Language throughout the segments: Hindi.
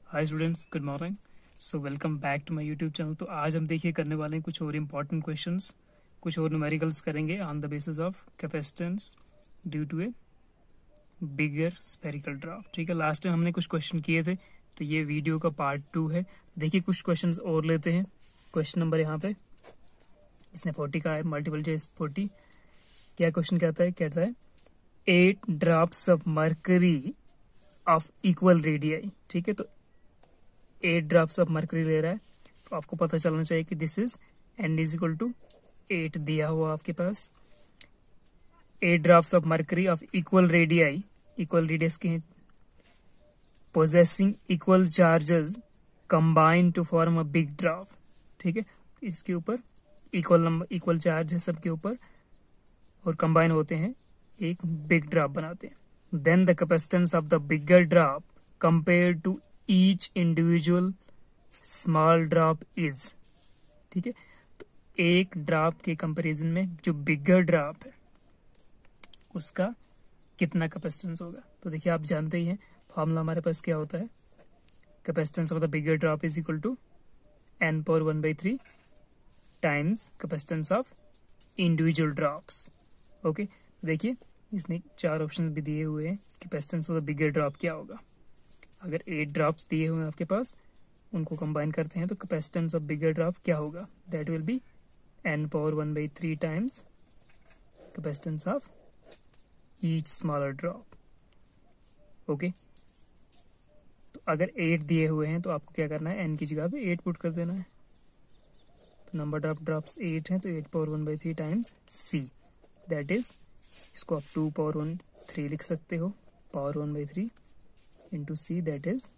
Hi students, good morning. So welcome back to my YouTube channel. तो आज हम देखिए करने वाले हैं कुछ और इम्पॉर्टेंट क्वेश्चंस, कुछ और न्यूमेरिकल्स करेंगे on the basis of capacitance due to a bigger spherical draft. ठीक है, लास्ट टाइम हमने कुछ क्वेश्चन किए थे, तो ये वीडियो का पार्ट 2 है। देखिए कुछ क्वेश्चंस और लेते हैं। क्वेश्चन नंबर यहाँ पे इसने 40 का है, मल्टीपल चॉइस 40। क्या क्वेश्चन कहता है? 8 drops of mercury of equal radii. ठीक है, तो 8 ड्रॉप्स ऑफ मर्करी ले रहा है, तो आपको पता चलना चाहिए कि this is n is equal to 8 दिया हुआ आपके पास। 8 drops of mercury of equal radii, equal radius के हैं, possessing equal charges combine to form a big drop. ठीक है, इसके ऊपर इक्वल नंबर, इक्वल चार्ज है सबके ऊपर और कंबाइन होते हैं, एक बिग ड्रॉप बनाते हैं। Then the capacitance of the bigger drop compare to each individual small drop is. ठीक है, तो एक ड्रॉप के कंपैरिजन में जो बिगर ड्रॉप है उसका कितना कैपेसिटेंस होगा। तो देखिए आप जानते ही हैं फॉर्मूला हमारे पास क्या होता है, capacitance of the bigger drop is equal to n power 1/3 times capacitance of individual drops. Okay, देखिए इसने 4 ऑप्शन भी दिए हुए हैं, capacitance of the bigger drop क्या होगा। अगर 8 ड्रॉप्स दिए हुए हैं आपके पास, उनको कंबाइन करते हैं तो कैपेसिटेंस ऑफ बिगर ड्रॉप क्या होगा, that will be n power 1/3 times capacitance of each smaller drop. Okay, तो अगर 8 दिए हुए हैं तो आपको क्या करना है, n की जगह पे 8 पुट कर देना है। तो नंबर ऑफ ड्रॉप्स 8 है, तो 8 power 1/3 times c, that is, इसको आप 2 पावर 1/3 लिख सकते हो, power 1/3 into c, that is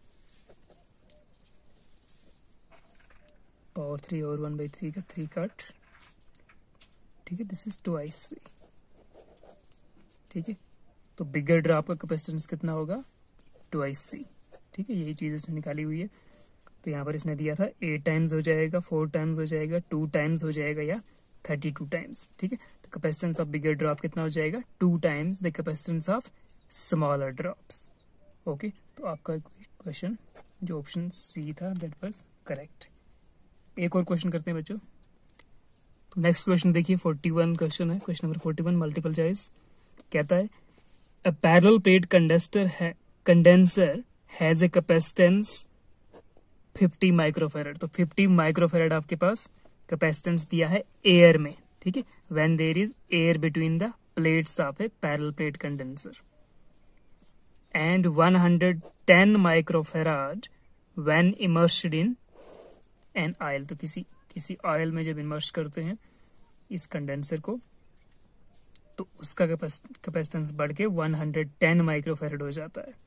power 3 और 1/3 का 3 कट। ठीक है, दिस इज ट्वाइस c। ठीक है, तो बिगर ड्रॉप का कैपेसिटेंस कितना होगा, ट्वाइस c। ठीक है, यही चीज इसने निकाली हुई है। तो यहाँ पर इसने दिया था 8 टाइम्स हो जाएगा, 4 टाइम्स हो जाएगा, 2 टाइम्स हो जाएगा या 32 टाइम्स। ठीक है, तो कैपेसिटेंस ऑफ बिगर ड्रॉप कितना हो जाएगा, 2 times the capacitance of smaller drops. Okay, तो आपका क्वेश्चन जो ऑप्शन सी था दैट वाज करेक्ट। एक और क्वेश्चन करते हैं बच्चों। तो नेक्स्ट क्वेश्चन देखिए 41 क्वेश्चन है, क्वेश्चन नंबर 41 मल्टीपल चॉइस। कहता है a parallel plate condenser has a capacitance 50 microfarad. तो 50 माइक्रोफेरेड आपके पास कैपेसिटेंस दिया है एयर में। ठीक है, when there is air between the plates of a parallel plate condenser, and 110 microfarad when immersed in an oil. तो किसी ऑयल में जब इमर्स करते हैं इस कंडेंसर को, तो उसका कैपेसिटेंस बढ़ के 110 माइक्रोफेरेड हो जाता है।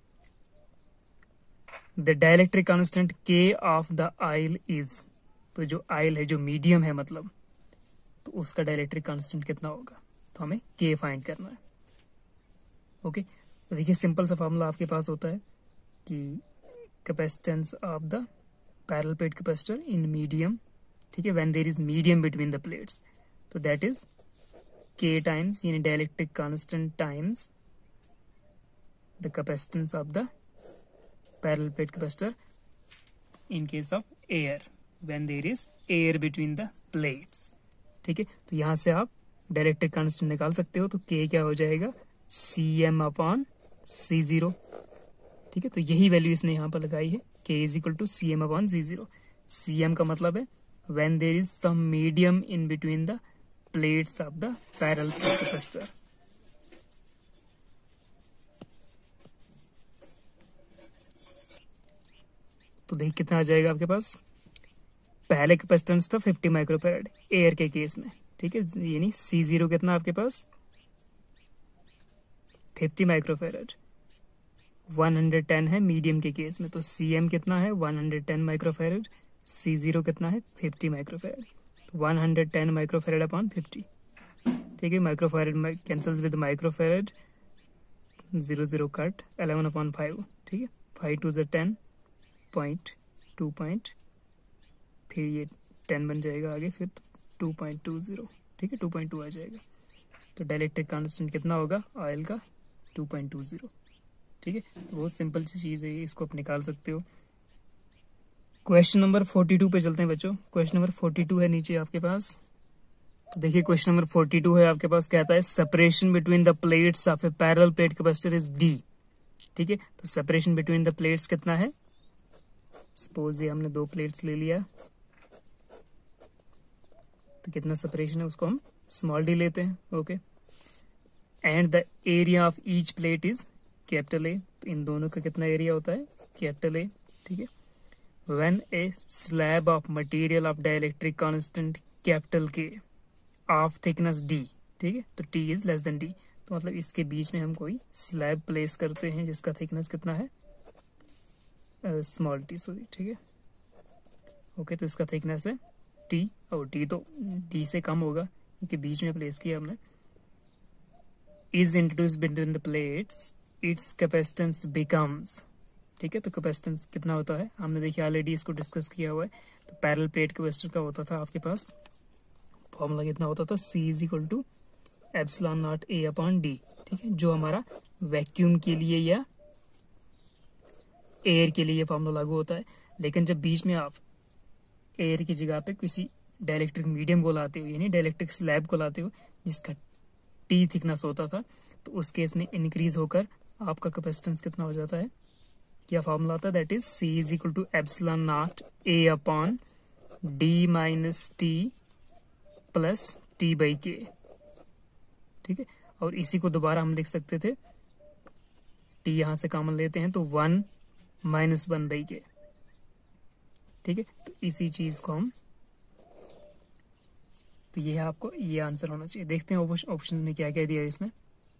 The dielectric constant K of the oil is. तो जो ऑयल है, जो मीडियम है मतलब, तो उसका डाइलेक्ट्रिक कांस्टेंट कितना होगा, तो हमें K फाइंड करना है। ओके, तो देखिए सिंपल सा फॉर्मूला आपके पास होता है कि capacitance of the parallel plate capacitor in medium, ठीक है, when there is medium between the plates, तो दैट इज K टाइम्स, यानी dielectric constant times the capacitance of the parallel plate capacitor in case of air, when there is air between the plates. ठीक है, तो यहां से आप डाइलेक्ट्रिक कांस्टेंट निकाल सकते हो, तो K क्या हो जाएगा, CM/C0। ठीक है, तो यही वैल्यू इसने यहाँ पर लगाई है, K is equal to CM/C0। CM का मतलब है when there is some medium in between the plates of the parallel plate capacitor. तो देखिए कितना आ जाएगा आपके पास, पहले कैपेसिटेंस था 50 माइक्रोफेरेड एयर के केस में। ठीक है, यानी C0 कितना आपके पास 50 माइक्रोफेरेड, 110 है मीडियम के केस में, तो CM कितना है 110 माइक्रोफेरेड, C0 कितना है 50 माइक्रोफेरेड, 110 माइक्रोफेरेड अपॉन 50। ठीक है, microfarad cancels with microfarad, 0 cut, 11/5। ठीक है, 5 2 10 पॉइंट 2 पॉइंट, फिर ये 10 बन जाएगा आगे, फिर 2.20। ठीक है, 2.2 आ जाएगा। तो डाइलेक्ट्रिक कांस्टेंट कितना होगा ऑयल का, 2.20। ठीक है, बहुत सिंपल सी चीज़ है ये, इसको आप निकाल सकते हो। क्वेश्चन नंबर 42 पे चलते हैं बच्चों। क्वेश्चन नंबर 42 है नीचे आपके पास। तो देखिए क्वेश्चन नंबर 42 है आपके पास, कहता है separation between the plates of a parallel plate capacitor is D. ठीक है, तो सेपरेशन बिटवीन द प्लेट्स कितना है? सपोज ये हमने 2 प्लेट्स ले लिया, तो कितना सेपरेशन है उसको हम स्मॉल डी लेते हैं। Okay, and the area of each plate is capital A. तो इन दोनों का कितना एरिया होता है? Capital A. ठीक है, when a slab of material of dielectric constant capital K of thickness D, ठीक है, तो T is less than D. तो मतलब इसके बीच में हम कोई स्लैब प्लेस करते हैं जिसका थिकनेस कितना है? Small T, sorry. ठीक है, ओके, तो इसका थिकनेस है टी, और टी तो डी से कम होगा क्योंकि बीच में प्लेस किया हमने। Is introduce between the plates, its capacitance becomes. ठीक है, तो कैपेसिटेंस कितना होता है? हमने देखिए ऑलरेडी इसको डिस्कस किया हुआ है। तो पैरेलल प्लेट कैपेसिटर का होता था आपके पास फॉर्मूला कितना होता था? C is equal to epsilon naught A upon D। ठीक है, जो हमारा वैक्यूम के लिए या एयर के लिए फॉर्मूला लागू होता है। लेकिन जब बीच में आप एयर की जगह पे किसी डाइलेक्ट्रिक मीडियम को लाते हो, यानी डाइलेक्ट्रिक स्लैब को लाते हो जिसका T थिकनेस होता था, तो उस केस में इंक्रीज होकर आपका कैपेसिटेंस कितना हो जाता है? क्या फॉर्मूला आता है? That is C is equal to epsilon naught A upon D minus T plus T by K. ठीक है, और इसी को दोबारा हम लिख सकते थे, T यहां से कॉमन लेते हैं तो 1 माइनस 1 बाई के। ठीक है, तो इसी चीज को हम, तो ये है आपको ये आंसर होना चाहिए। देखते हैं ऑप्शन में क्या क्या दिया है इसने।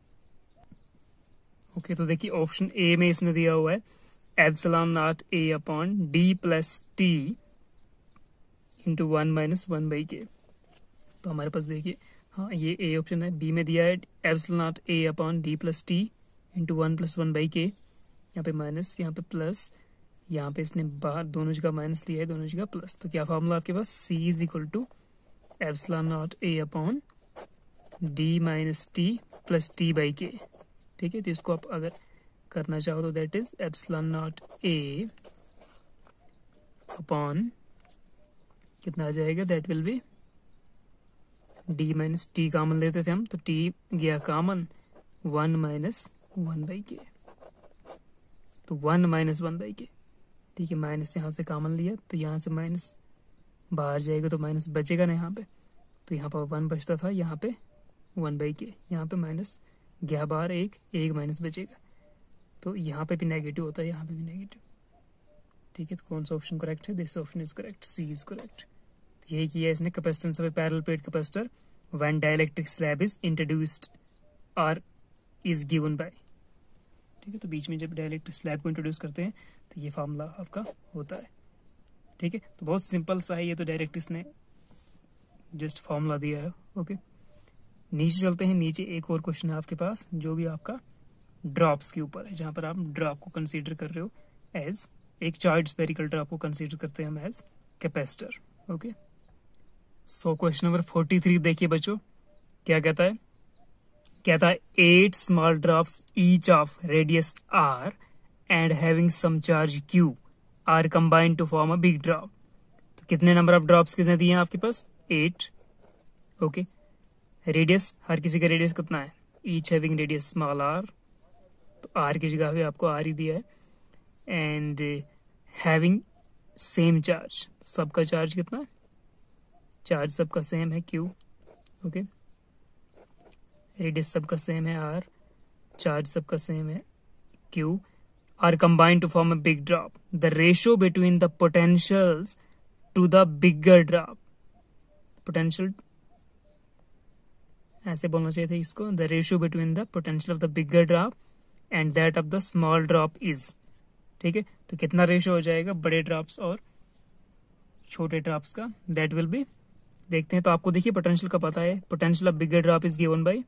ओके, तो देखिए ऑप्शन ए में इसने दिया हुआ है epsilon naught A upon D plus T into 1 minus 1 by K. तो हमारे पास देखिए, हाँ ये ए ऑप्शन है। बी में दिया है epsilon naught A upon D plus T into 1 plus 1 by K. यहाँ पे माइनस, यहाँ पे प्लस, यहाँ पे इसने बाहर दोनों जगह माइनस लिया है, दोनों जगह प्लस। तो क्या फॉर्मूला आपके पास? C is equal to epsilon naught A upon D minus T plus T by K. ठीक है, तो इसको आप अगर करना चाहो तो that is epsilon naught A upon कितना आ जाएगा? That will be D minus T common लेते थे हम, तो T गया कॉमन, 1 माइनस 1 बाई के। तो 1 माइनस 1 बाई के। ठीक है, माइनस यहाँ से कॉमन लिया तो यहाँ से माइनस बाहर जाएगा तो माइनस बचेगा ना यहाँ पे। तो यहाँ पर 1 बचता था, यहाँ पे 1 बाई के, यहाँ पे माइनस गया बाहर, एक माइनस बचेगा। तो यहाँ पे भी नेगेटिव होता है, यहाँ पे भी नेगेटिव। ठीक है, तो कौन सा ऑप्शन करेक्ट है? This option is correct, C is correct. यही किया इसने, capacitance of a parallel plate capacitor when dielectric slab is introduced और इज गिवन बाय। ठीक है, तो बीच में जब डाइलेक्ट्रिक स्लैब को इंट्रोड्यूस करते हैं तो ये फार्मूला आपका होता है। ठीक है, तो बहुत सिंपल सा है ये, तो डायरेक्ट इसने जस्ट फार्मूला दिया है। ओके, नीचे चलते हैं। नीचे एक और क्वेश्चन है आपके पास जो भी आपका ड्रॉप्स के ऊपर है, जहां पर आप ड्रॉप को कंसीडर कर रहे हो एज एक चार्ज स्फेरिकल ड्रॉप को कंसीडर करते हैं हम as capacitor. Okay, so question number 43 देखिए बच्चों, क्या कहता है? कहता है 8 small drops each of radius r and having some charge q are combined to form a big drop. तो कितने नंबर ऑफ ड्रॉप्स कितने दिए हैं आपके पास? 8। ओके, रेडियस, हर किसी का रेडियस कितना है? Each having radius small r, तो r की जगह पे आपको r ही दिया है। एंड हैविंग सेम चार्ज, सबका चार्ज कितना है? चार्ज सबका सेम है q। ओके, रेडियस सबका सेम है r, चार्ज सबका सेम है q, are combined to form a big drop. The ratio between the potentials to the bigger drop, potential ऐसे बोलना चाहिए था इसको, the ratio between the potential of the bigger drop and that of the small drop is. ठीक है, तो कितना रेशियो हो जाएगा बड़े ड्रॉप्स और छोटे ड्रॉप्स का? दैट विल बी, देखते हैं। तो आपको देखिए पोटेंशियल का पता है, potential of bigger drop is given by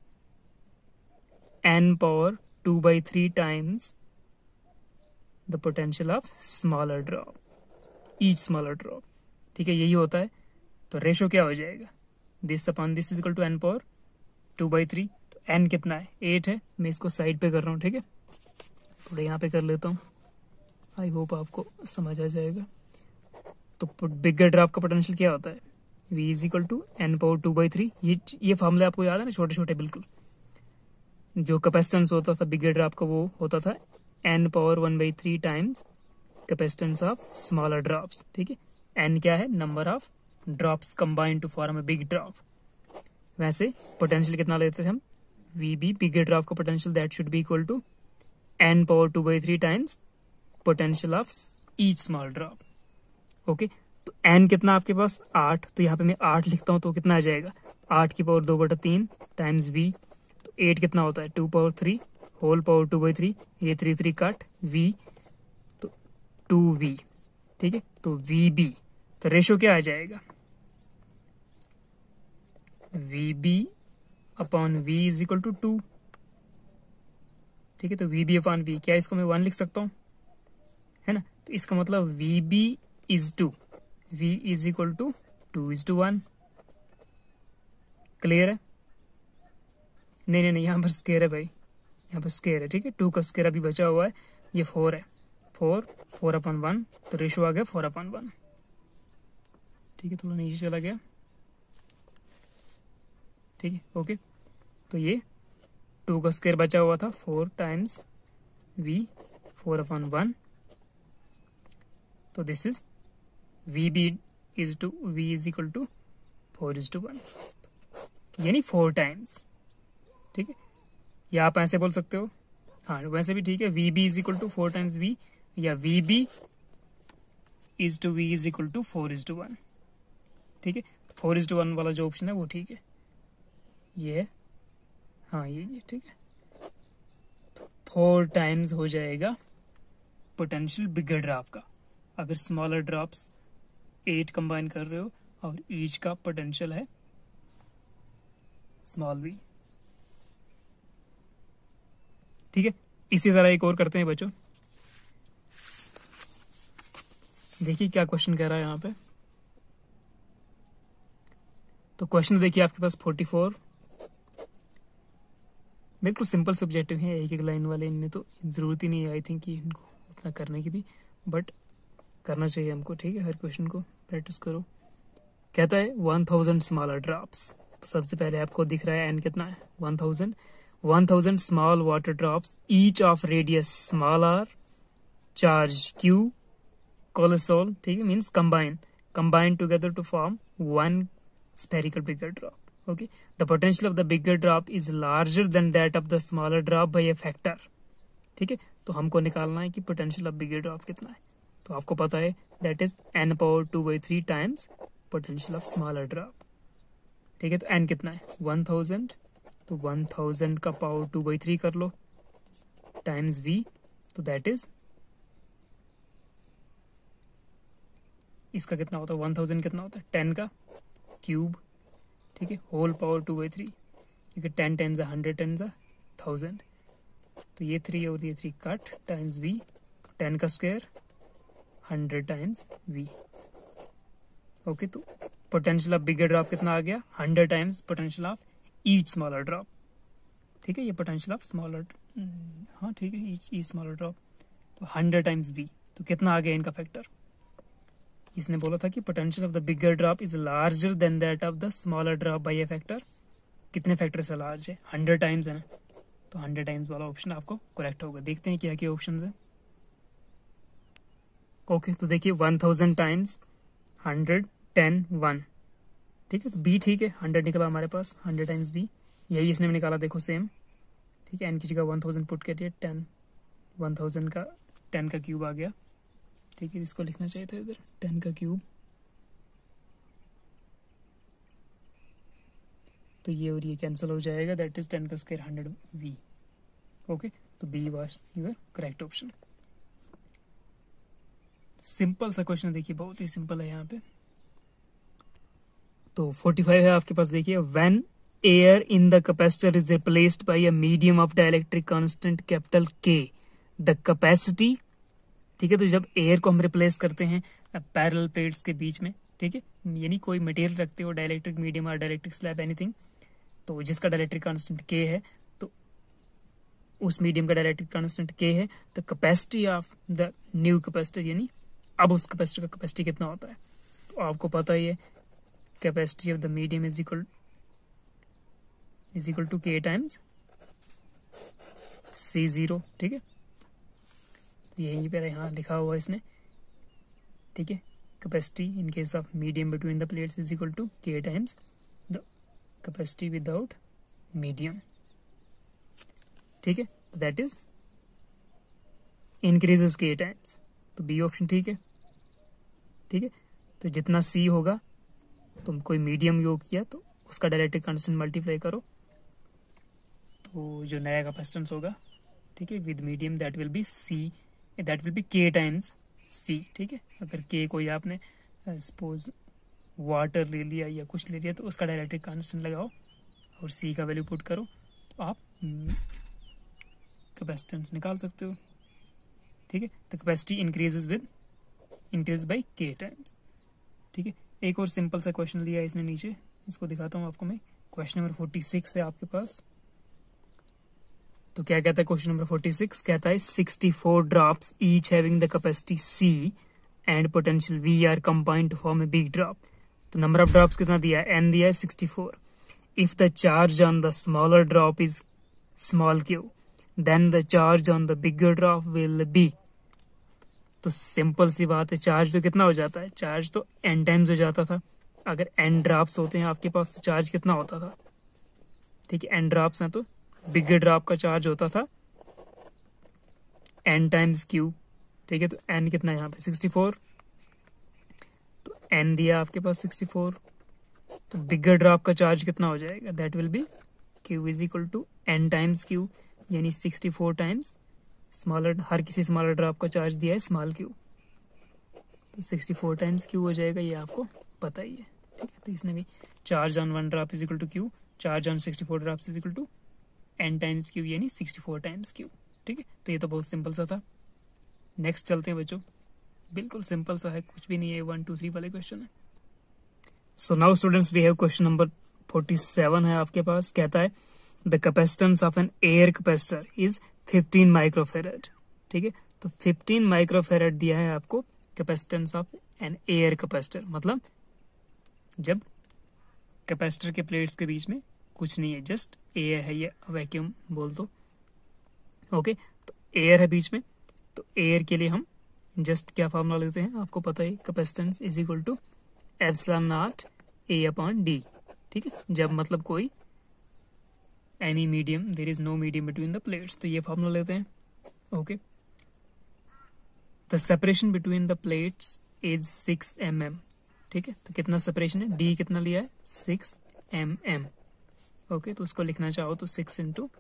n power 2/3 times the potential of smaller drop, each smaller drop. ठीक है, यही होता है। तो रेशियो क्या हो जाएगा? This upon this is equal to n power 2/3। तो n कितना है? 8 है। मैं इसको साइड पे कर रहा हूँ। ठीक है, थोड़ा यहाँ पे कर लेता हूँ, आई होप आपको समझ आ जाएगा। तो बिगर ड्रॉप का पोटेंशियल क्या होता है, v is equal to n power 2/3। ये फॉर्मूला आपको याद है ना, छोटे छोटे बिल्कुल। जो कैपेसिटेंस होता था बिगर ड्रॉप का वो होता था n power 1/3 times capacitance of smaller drops. ठीक है, n क्या है, number of drops combined to form a big drop. वैसे पोटेंशियल कितना लेते थे हम, वीबी बिगर ड्रॉप का potential that should be equal to n power 2/3 times potential of each small drop. Okay, तो n कितना आपके पास 8, तो यहाँ पे मैं 8 लिखता हूँ तो कितना आ जाएगा 8 की पावर 2/3 टाइम्स v। तो 8 कितना होता है 2 पावर 3 होल पावर 2/3, ये 3 कट v, तो 2v। ठीक है, तो vb, तो रेशो क्या आ जाएगा, vb upon v is equal to 2। ठीक है, तो vb अपॉन v, क्या इसको मैं 1 लिख सकता हूँ, है ना। तो इसका मतलब vb is 2, v is equal to 2:1। Clear है, नहीं, यहाँ पर स्क्वायर है भाई, यहाँ पर स्क्वायर है। ठीक है, 2 का स्क्वायर अभी बचा हुआ है, ये 4 है, 4/1, तो रेशो आ गया 4/1। ठीक है, थोड़ा नीचे चला गया। ठीक है, ओके, तो ये 2 का स्क्वायर बचा हुआ था, 4 टाइम्स v 4/1। तो this is vb v is equal to 4:1, यानी 4 टाइम्स। ठीक है, या आप ऐसे बोल सकते हो, हाँ वैसे भी ठीक है, vb is equal to 4 times v, या vb is to v is equal to 4:1। ठीक है, 4:1 वाला जो ऑप्शन है वो ठीक है, ये है, हाँ ये ठीक है, 4 टाइम्स हो जाएगा पोटेंशियल बिगर ड्रॉप का। अगर स्मॉलर ड्रॉप्स 8 कंबाइन कर रहे हो और ईच का पोटेंशियल है स्मॉल v। ठीक है, इसी तरह एक और करते हैं बच्चों, देखिए क्या क्वेश्चन कह रहा है यहाँ पे। तो क्वेश्चन देखिए आपके पास 44, बिल्कुल सिंपल सब्जेक्टिव है, एक लाइन वाले, इनमें तो जरूरत ही नहीं है आई थिंक कि इनको उतना करने की भी, बट करना चाहिए हमको। ठीक है, हर क्वेश्चन को प्रैक्टिस करो। कहता है 1000 स्मॉलर ड्रॉप्स, तो सबसे पहले आपको दिख रहा है n कितना है 1000 small water drops each of radius small r charge q cholesterol. ठीक है, means combine together to form one spherical bigger drop. Okay, the potential of the bigger drop is larger than that of the smaller drop by a factor. ठीक है, तो हमको निकालना है कि पोटेंशियल ऑफ बिगर ड्रॉप कितना है। तो आपको पता है that is n power 2/3 times potential of smaller drop. ठीक है, तो n कितना है 1000, तो 1000 का पावर 2/3 कर लो टाइम्स v, तो दैट इज इसका कितना होता है 1000 कितना होता है 10 का क्यूब। ठीक है, होल पावर 2/3, क्योंकि 10 10 100 10 1000, तो ये 3 और ये 3 कट टाइम्स v, 10 का स्क्वायर 100 टाइम्स v। ओके, तो पोटेंशियल ऑफ बिगर ड्रॉप कितना आ गया 100 times potential of each smaller drop. ठीक है, ये पोटेंशियल ऑफ स्मॉलर, हाँ ठीक है, ईच स्मॉलर ड्रॉप, तो 100 टाइम्स v, तो कितना आ गया इनका फैक्टर। इसने बोला था कि potential of the bigger drop is larger than that of the smaller drop by a factor. कितने फैक्टर से लार्ज है 100 टाइम्स है ना, तो 100 टाइम्स वाला ऑप्शन आपको करेक्ट होगा। देखते हैं क्या क्या ऑप्शन है। ओके, तो देखिए 1000 टाइम्स 100 10 1। ठीक है, तो बी ठीक है, 100 निकला हमारे पास, 100 टाइम्स बी, यही इसने भी निकाला, देखो सेम। ठीक है, एन की जगह 1000 पुट करिए, 10 1000 का 10 का क्यूब आ गया। ठीक है, इसको लिखना चाहिए था इधर 10 का क्यूब, तो ये और ये कैंसिल हो जाएगा, दैट इज 10 का स्क्वायर 100 v। ओके, तो B was your correct option. Simple सा क्वेश्चन, देखिए बहुत ही सिंपल है यहाँ पे। तो 45 है आपके पास, देखिए when air in the capacitor is replaced by a medium of dielectric constant capital K, the capacity. ठीक है, तो जब एयर को हम रिप्लेस करते हैं पैरेलल प्लेट्स के बीच में, ठीक है, यानी कोई मटेरियल रखते हो डाइलेक्ट्रिक मीडियम और डाइलेक्ट्रिक स्लैब एनीथिंग, तो जिसका डाइलेक्ट्रिक कांस्टेंट K है, तो उस मीडियम का डाइलेक्ट्रिक कांस्टेंट K है, the capacity of the new capacitor, यानी अब उस कैपेसिटर का कैपेसिटी कितना होता है। तो आपको पता ही है capacity of the medium is equal to K times C0, ठीक है। यहीं पर यहाँ लिखा हुआ है इसने, ठीक है। Capacity in case of medium between the plates is equal to K times the capacity without medium, ठीक है। तो that is increases K times, तो बी ऑप्शन ठीक है, ठीक है। तो जितना सी होगा, तुम कोई मीडियम योग किया तो उसका डायरेक्ट्रिक कांस्टेंट मल्टीप्लाई करो, तो जो नया कैपेसिटेंस होगा, ठीक है, with medium that will be C, that will be K times C, ठीक है। अगर के कोई आपने सपोज वाटर ले लिया या कुछ ले लिया तो उसका डायरेक्ट्रिक कांस्टेंट लगाओ और सी का वैल्यू पुट करो, तो आप कैपेसिटेंस निकाल सकते हो, ठीक है। तो capacity increase by K times, ठीक है। एक और सिंपल सा क्वेश्चन लिया है इसने नीचे, इसको दिखाता हूँ आपको मैं। क्वेश्चन नंबर 46 है आपके पास। तो क्या कहता है क्वेश्चन नंबर 46? कहता है 64 drops each having the capacity C and potential V are combined to form a big drop. तो नंबर ऑफ ड्रॉप्स कितना दिया है? n दिया है 64। If the charge on the smaller drop is small q, then the charge on the bigger drop will be. तो सिंपल सी बात है, चार्ज तो कितना हो जाता है? चार्ज तो n टाइम्स हो जाता था। अगर n ड्रॉप्स होते हैं आपके पास तो चार्ज कितना होता था? ठीक है, n ड्रॉप्स हैं तो बिगर ड्रॉप का चार्ज होता था n टाइम्स q, ठीक है। तो n कितना है यहाँ पे? 64। तो n दिया आपके पास 64, तो बिगर ड्रॉप का चार्ज कितना हो जाएगा? That will be q is equal to n times q, यानी 64 टाइम्स स्मॉलर, हर किसी स्मॉलर ड्रॉप का चार्ज दिया है स्मॉल q, तो 64 टाइम्स q हो जाएगा, ये आपको पता ही है, ठीक है। तो इसने भी charge on 1 drop is equal to q, charge on 64 drops is equal to n times q, यानी 64 टाइम्स q, ठीक है। तो ये तो बहुत सिंपल सा था। नेक्स्ट चलते हैं बच्चों, बिल्कुल सिंपल सा है, कुछ भी नहीं है, 1 2 3 वाले क्वेश्चन है। So now students we have question number 47 है आपके पास। कहता है the capacitance of an air capacitor is 15 microfarad, ठीक है। तो 15 माइक्रोफेरेड दिया है आपको capacitance of an air capacitor, मतलब जब कैपेसिटर के प्लेट्स के बीच में कुछ नहीं है, जस्ट एयर है, ये वैक्यूम बोल दो, ओके। तो एयर है बीच में, तो एयर के लिए हम जस्ट क्या फॉर्मूला लेते हैं, आपको पता है, capacitance is equal to epsilon naught A upon D, ठीक है। जब मतलब कोई any medium, there is no medium between the plates, तो ये फॉर्मूला लेते हैं, okay. The separation between the plates is 6 mm, ठीक है। तो कितना सेपरेशन है? D कितना लिया है? 6 mm, ओके। तो उसको लिखना चाहो तो 6 इंटू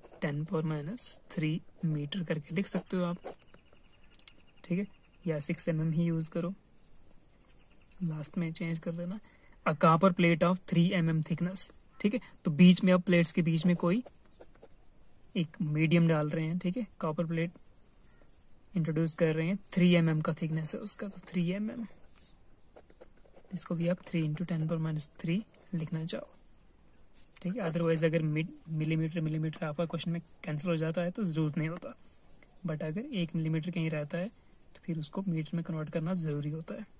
10⁻³ मीटर करके लिख सकते हो आप, ठीक है, या 6 mm ही यूज करो, लास्ट में चेंज कर देना। A copper plate of 3 mm thickness, ठीक है। तो बीच में, अब प्लेट्स के बीच में कोई एक मीडियम डाल रहे हैं, ठीक है, कॉपर प्लेट इंट्रोड्यूस कर रहे हैं, 3 mm का थिकनेस है उसका, तो 3 mm, इसको भी आप 3 इंटू 10⁻³ लिखना चाहो, ठीक है। अदरवाइज अगर मिलीमीटर आपका क्वेश्चन में कैंसिल हो जाता है तो जरूरत नहीं होता, बट अगर 1 मिलीमीटर कहीं रहता है तो फिर उसको मीटर में कन्वर्ट करना जरूरी होता है।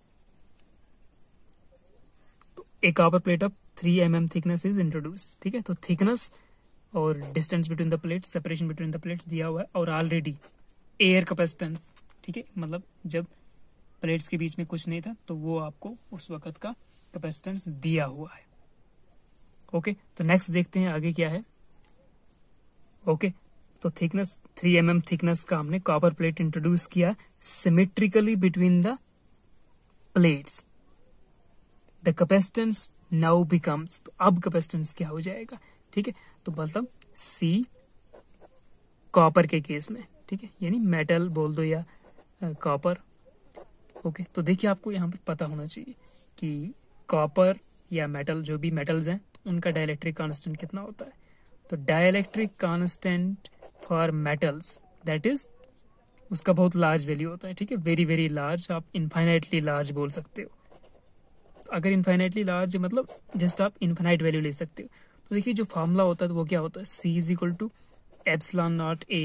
तो एक copper plate of 3 mm thickness is introduced, ठीक है। तो थिकनेस और distance between the plates, separation between the plates दिया हुआ है, और ऑलरेडी एयर कैपेसिटेंस, ठीक है, मतलब जब प्लेट्स के बीच में कुछ नहीं था तो वो आपको उस वक्त का कैपेसिटेंस दिया हुआ है, ओके। तो नेक्स्ट देखते हैं आगे क्या है, ओके। तो थिकनेस 3 mm थिकनेस का हमने कॉपर प्लेट इंट्रोड्यूस किया symmetrically between the plates, the capacitance now becomes, तो अब कैपेसिटेंस क्या हो जाएगा, ठीक है। तो मतलब C कॉपर के केस में, ठीक है, यानी मेटल बोल दो या कॉपर, ओके। तो देखिए आपको यहाँ पर पता होना चाहिए कि कॉपर या मेटल, जो भी मेटल्स हैं, उनका डाइलेक्ट्रिक कांस्टेंट कितना होता है। तो dielectric constant for metals, that is, उसका बहुत लार्ज वैल्यू होता है, ठीक है, वेरी वेरी लार्ज, आप इनफाइनाइटली लार्ज बोल सकते हो। तो अगर इनफाइनाइटली लार्ज मतलब जस्ट आप इनफाइनाइट वैल्यू ले सकते हो। तो देखिए जो फॉर्मूला होता है तो वो क्या होता है, C is equal to epsilon naught A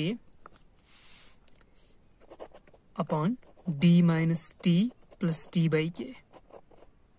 upon D minus T plus T by K,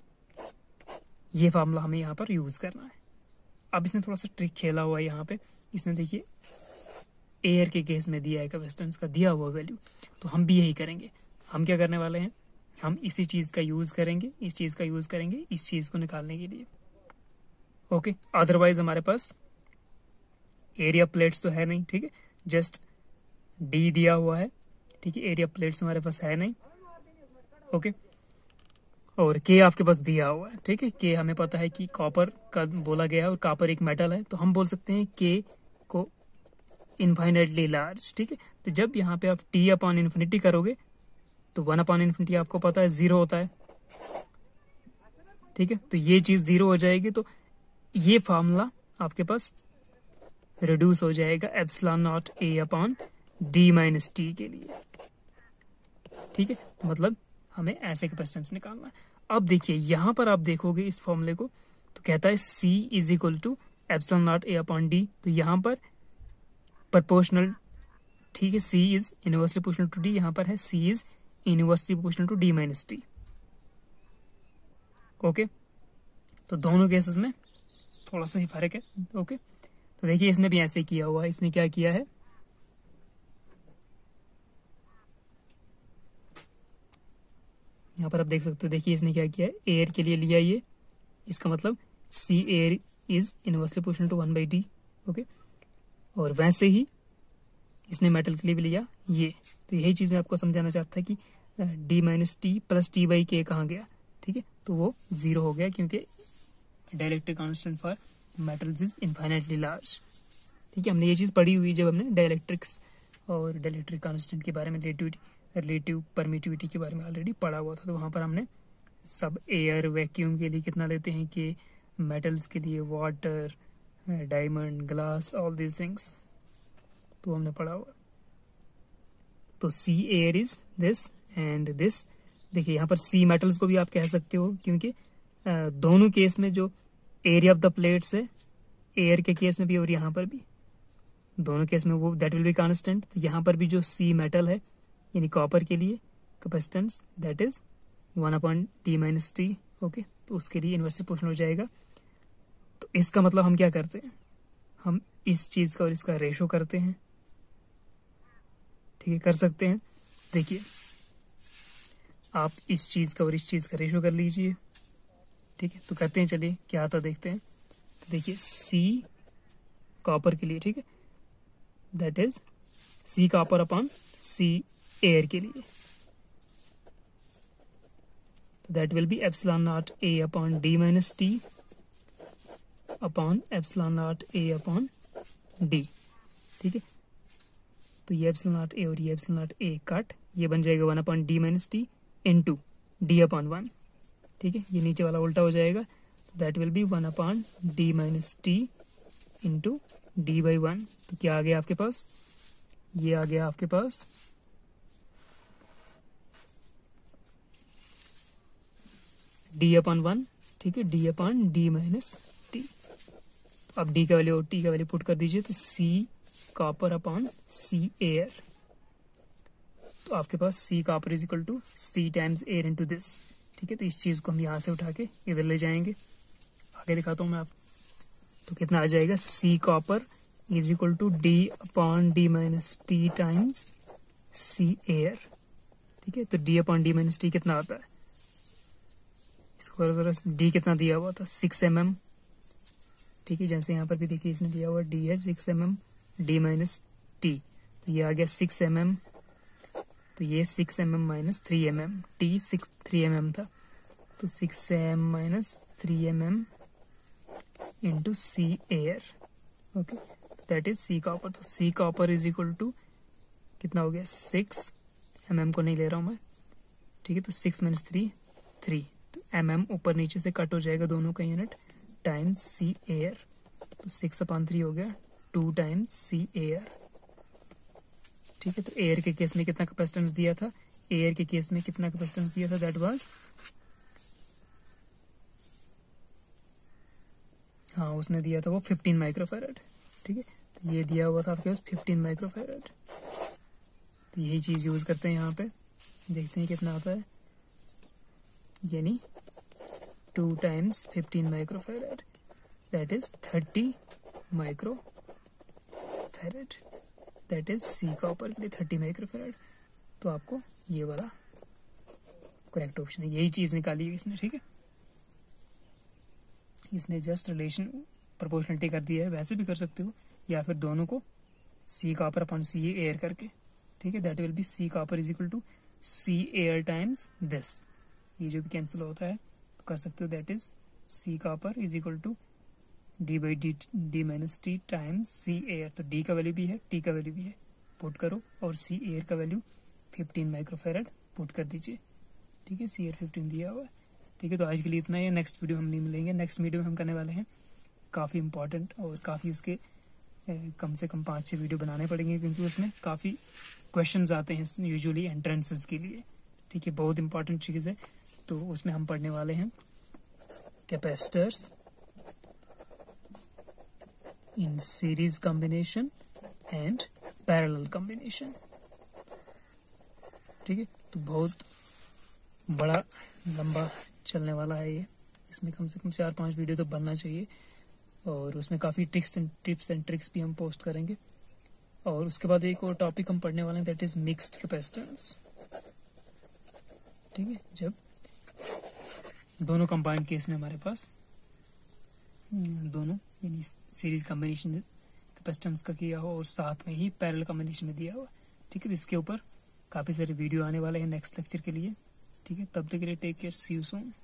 ये फार्मूला हमें यहाँ पर यूज करना है। अब इसने थोड़ा सा ट्रिक खेला हुआ है यहाँ पे। इसने देखिए एयर के केस में दिया है कैपेसिटेंस का दिया हुआ वैल्यू, तो हम भी यही करेंगे। हम क्या करने वाले हैं, हम इसी चीज का यूज करेंगे, इस चीज का यूज करेंगे इस चीज को निकालने के लिए। ओके, अदरवाइज हमारे पास एरिया प्लेट्स तो है नहीं, ठीक है, जस्ट डी दिया हुआ है, ठीक है, एरिया प्लेट्स हमारे पास है नहीं। ओके, और के आपके पास दिया हुआ है, ठीक है, के हमें पता है कि कॉपर का बोला गया है और कॉपर एक मेटल है, तो हम बोल सकते हैं के को इनफाइनाइटली लार्ज, ठीक है। तो जब यहाँ पे आप टी अपॉन इन्फिनिटी करोगे तो 1 अपॉन इन्फिनिटी आपको पता है 0 होता है, ठीक है, तो ये चीज 0 हो जाएगी, तो ये फार्मूला आपके पास रिड्यूस हो जाएगा epsilon naught A upon D minus T के लिए, ठीक है। तो मतलब हमें ऐसे कैपेसिटेंस निकालना है। अब देखिए यहाँ पर आप देखोगे इस फॉर्मूले को, तो कहता है C is equal to epsilon naught A upon D, तो यहाँ पर प्रोपोर्शनल, ठीक है, C is inversely proportional to D, यहाँ पर है C is inversely proportional to D minus T. Okay, तो दोनों केसेस में थोड़ा सा ही फर्क है। ओके, तो देखिए इसने भी ऐसे किया हुआ है। इसने क्या किया है, यहाँ पर आप देख सकते हो, देखिए इसने क्या किया है, एयर के लिए लिया ये, इसका मतलब C air is inversely proportional to 1/d। Okay, और वैसे ही इसने मेटल के लिए भी लिया ये। तो यही चीज मैं आपको समझाना चाहता था कि d minus T plus T by K कहाँ गया, ठीक है, तो वो 0 हो गया क्योंकि dielectric constant for metals is infinitely large, ठीक है। हमने ये चीज पढ़ी हुई जब हमने डाइलेक्ट्रिक्स और डाइलेक्ट्रिक कांस्टेंट के बारे में, रिलेटिव परमिटिविटी के बारे में ऑलरेडी पढ़ा हुआ था। तो वहां पर हमने सब एयर वैक्यूम के लिए कितना लेते हैं कि मेटल्स के लिए water, diamond, glass, all these things, तो हमने पढ़ा हुआ। तो C air is this and this. देखिए यहाँ पर सी मेटल्स को भी आप कह सकते हो क्योंकि दोनों केस में जो एरिया ऑफ द प्लेट्स है, एयर के केस में भी और यहाँ पर भी, दोनों केस में वो दैट विल बी कांस्टेंट। तो यहाँ पर भी जो सी मेटल है यानी कॉपर के लिए capacitance that is 1 upon T minus T. Okay, तो उसके लिए इनवर्सली प्रोपोर्शनल हो जाएगा। तो इसका मतलब हम क्या करते हैं, हम इस चीज का और इसका रेशो करते हैं, ठीक है, कर सकते हैं। देखिए आप इस चीज का और इस चीज का रेशो कर लीजिए, ठीक है, तो करते हैं, चलिए क्या आता देखते हैं। तो देखिए सी कॉपर के लिए, ठीक है, that is C copper upon C air के लिए, तो that will be epsilon naught A upon D minus T upon epsilon naught A upon D, ठीक है। तो ये एप्सिलॉन नॉट ए और ये एप्सिलॉन नॉट ए कट, ये बन जाएगा 1 upon D minus T into D upon 1, ठीक है, ये नीचे वाला उल्टा हो जाएगा। तो that will be 1 upon D minus T into D by 1। तो क्या आ गया आपके पास, ये आ गया आपके पास डी अपॉन 1, ठीक है, D upon D minus T. तो अब डी का वैल्यू और टी का वैल्यू पुट कर दीजिए, तो C copper upon C air, तो आपके पास C copper is equal to C times air into this, ठीक है। तो इस चीज को हम यहाँ से उठा के इधर ले जाएंगे, आगे दिखाता हूँ मैं आप। तो कितना आ जाएगा, C copper is equal to D upon D minus T times C air, ठीक है। तो D upon D minus T कितना आता है, इसको जरा डी कितना दिया हुआ था 6 mm, ठीक है, जैसे यहाँ पर भी देखिए इसने दिया हुआ डी है 6 mm डी माइनस टी, तो ये आ गया 6 mm, तो ये 6 mm minus 3 mm, T 3 mm था, तो 6 m minus 3 mm into C air, okay, that is C copper. तो C copper is equal to कितना हो गया, 6 mm को नहीं ले रहा हूँ मैं, ठीक है, तो 6 माइनस 3 3, तो mm ऊपर नीचे से कट हो जाएगा दोनों का यूनिट, टाइम्स सी एयर, तो 6 अपॉन 3 हो गया 2 टाइम्स सी एयर, ठीक है। तो एयर के केस में कितना कैपेसिटेंस दिया था, एयर के केस में कितना कैपेसिटेंस दिया था, दैट वाज, हाँ उसने दिया था वो 15 माइक्रोफैरड, ठीक है, तो ये दिया हुआ था आपके पास 15 माइक्रोफैरड। तो यही चीज यूज करते हैं यहाँ पे, देखते हैं कितना आता है, यानी 2 times 15 microfarad that is 30 microfarad, that is C copper के लिए 30 माइक्रोफेरेड। तो आपको ये वाला करेक्ट ऑप्शन है, यही चीज निकाली है इसने, ठीक है। इसने जस्ट रिलेशन प्रोपोर्शनलिटी कर दिया है, वैसे भी कर सकते हो, या फिर दोनों को C copper upon C air करके, ठीक है। That will be C copper is equal to C air times this, ये जो भी कैंसिल होता है तो कर सकते हो। That is C copper is equal to D by D minus T times C air. तो डी का वैल्यू भी है, टी का वैल्यू भी है, पुट करो, और सी एयर का वैल्यू 15 माइक्रोफेरेड पुट कर दीजिए, ठीक है। सी एयर 15 दिया हुआ है, ठीक है। तो आज के लिए इतना ही है, नेक्स्ट वीडियो हम नहीं मिलेंगे। नेक्स्ट वीडियो में हम करने वाले हैं काफ़ी इंपॉर्टेंट और काफ़ी उसके कम से कम 5-6 वीडियो बनाने पड़ेंगे, क्योंकि उसमें काफ़ी क्वेश्चंस आते हैं यूजुअली एंट्रेंसेस के लिए, ठीक है। बहुत इंपॉर्टेंट चीज़ है। तो उसमें हम पढ़ने वाले हैं capacitors in series combination and parallel combination, ठीक है। तो बहुत बड़ा लंबा चलने वाला है ये, इसमें कम से कम 4-5 वीडियो तो बनना चाहिए, और उसमें काफ़ी टिप्स एंड ट्रिक्स भी हम पोस्ट करेंगे। और उसके बाद एक और टॉपिक हम पढ़ने वाले हैं, दैट इज मिक्स्ड कैपेसिटेंस, ठीक है। जब दोनों कंबाइंड केस में हमारे पास दोनों यानी सीरीज कॉम्बिनेशन कैपेसिटेंस का किया हो और साथ में ही पैरेलल कॉम्बिनेशन में दिया हुआ, ठीक है। तो इसके ऊपर काफ़ी सारे वीडियो आने वाले हैं नेक्स्ट लेक्चर के लिए, ठीक है। तब तक के लिए take care, see you soon.